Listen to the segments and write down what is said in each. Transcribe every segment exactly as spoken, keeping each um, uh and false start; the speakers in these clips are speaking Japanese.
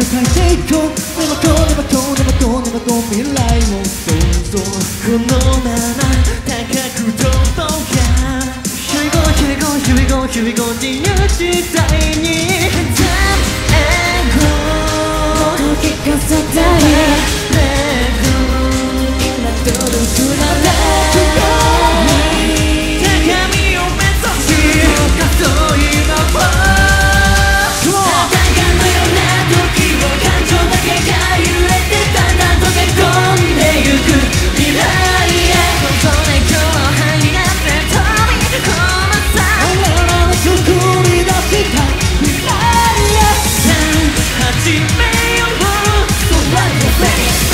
変えていこう。ネバコネバコネバコネバコ未来をどうぞ。このまま高く飛ぼうか。Here we go, here we go, here we go, here we go 自由自在に Time and go 時がさたい今届くなら高みを目指しそう今は戦うのような時を感情だけが揺れてだんだん溶け込んでゆく未来へそれ今日範囲なんて飛び込むさ俺らの作り出した未来へさあ始めよう So what you say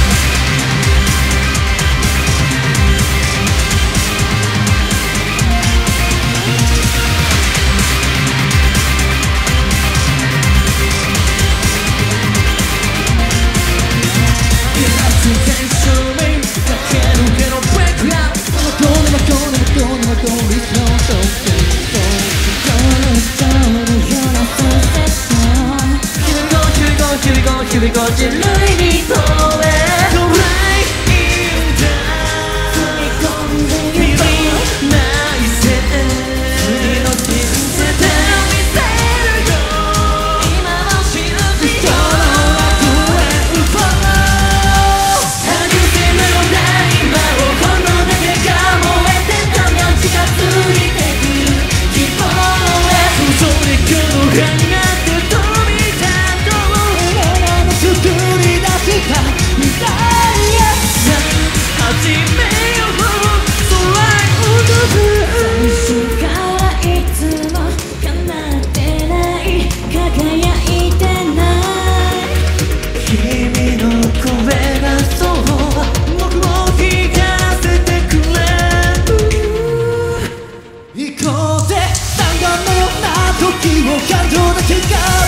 Here we go, 人類に問えトライインダ踏み込んでゆこう内戦次の人生で見せるよ今の信じよう楽園フォー歯ぐせのような今を炎だけが燃えてだんだん近づいてくる希望へそれ今日が作り出した未来へさあ始めよう最初からいつも叶ってない輝いてない君の声がそう僕を聞かせてくれ行こうぜ弾丸のような時を感情だけが